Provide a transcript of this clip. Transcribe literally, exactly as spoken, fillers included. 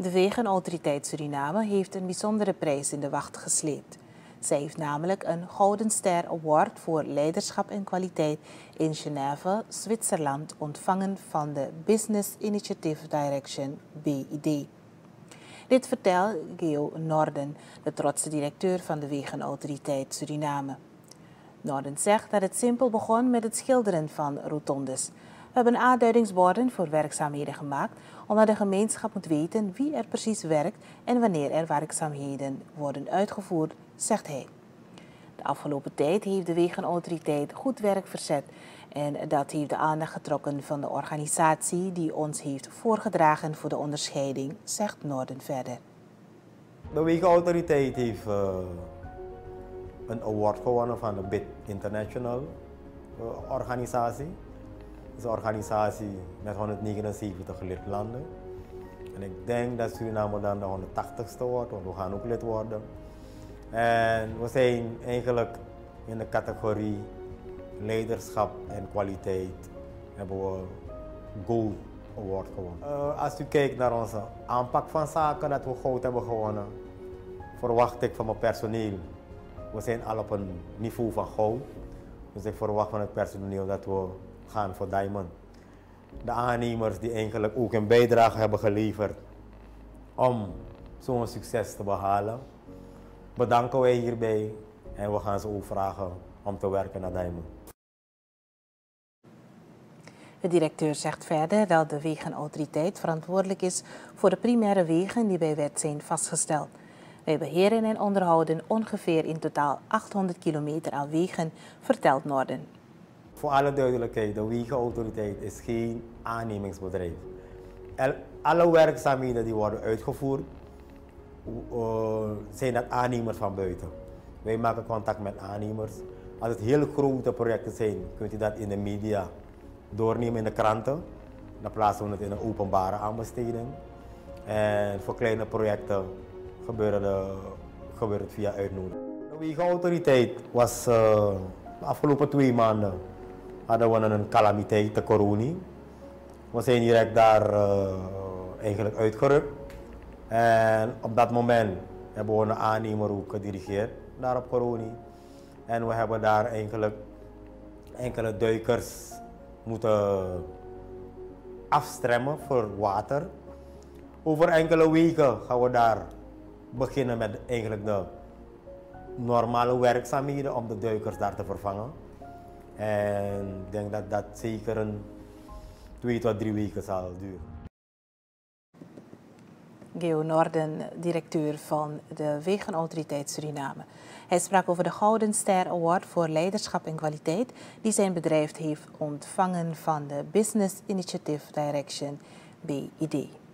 De Wegenautoriteit Suriname heeft een bijzondere prijs in de wacht gesleept. Zij heeft namelijk een Gouden Ster Award voor leiderschap en kwaliteit in Genève, Zwitserland, ontvangen van de Business Initiative Direction, B I D. Dit vertelt Geo Norden, de trotse directeur van de Wegenautoriteit Suriname. Norden zegt dat het simpel begon met het schilderen van rotondes. We hebben aanduidingsborden voor werkzaamheden gemaakt, omdat de gemeenschap moet weten wie er precies werkt en wanneer er werkzaamheden worden uitgevoerd, zegt hij. De afgelopen tijd heeft de Wegenautoriteit goed werk verzet en dat heeft de aandacht getrokken van de organisatie die ons heeft voorgedragen voor de onderscheiding, zegt Norden verder. De Wegenautoriteit heeft uh, een award gewonnen van de B I D International uh, organisatie. Het is een organisatie met honderdnegenenzeventig lidlanden. En ik denk dat Suriname dan de honderdtachtigste wordt, want we gaan ook lid worden. En we zijn eigenlijk in de categorie leiderschap en kwaliteit hebben we Gold Award gewonnen. Uh, als u kijkt naar onze aanpak van zaken dat we goud hebben gewonnen, verwacht ik van mijn personeel, we zijn al op een niveau van goud. Dus ik verwacht van het personeel dat we gaan voor diamond. De aannemers die eigenlijk ook een bijdrage hebben geleverd om zo'n succes te behalen, bedanken wij hierbij en we gaan ze ook vragen om te werken naar diamond. De directeur zegt verder dat de Wegenautoriteit verantwoordelijk is voor de primaire wegen die bij wet zijn vastgesteld. Wij beheren en onderhouden ongeveer in totaal achthonderd kilometer aan wegen, vertelt Norden. Voor alle duidelijkheid, de Wegenautoriteit is geen aannemingsbedrijf. Alle werkzaamheden die worden uitgevoerd, uh, zijn dat aannemers van buiten. Wij maken contact met aannemers. Als het heel grote projecten zijn, kunt u dat in de media doornemen in de kranten. Dan plaatsen we het in een openbare aanbesteding. En voor kleine projecten gebeurt, de, gebeurt het via uitnodiging. De Wegenautoriteit was uh, de afgelopen twee maanden hadden we een calamiteit, de corona. We zijn direct daar uh, eigenlijk uitgerukt. En op dat moment hebben we een aannemer ook gedirigeerd daar op corona. En we hebben daar eigenlijk enkele duikers moeten afstremmen voor water. Over enkele weken gaan we daar beginnen met eigenlijk de normale werkzaamheden om de duikers daar te vervangen. En ik denk dat dat zeker een twee tot drie weken zal duren. Geo Norden, directeur van de Wegenautoriteit Suriname. Hij sprak over de Gouden Ster Award voor leiderschap en kwaliteit die zijn bedrijf heeft ontvangen van de Business Initiative Direction, B I D.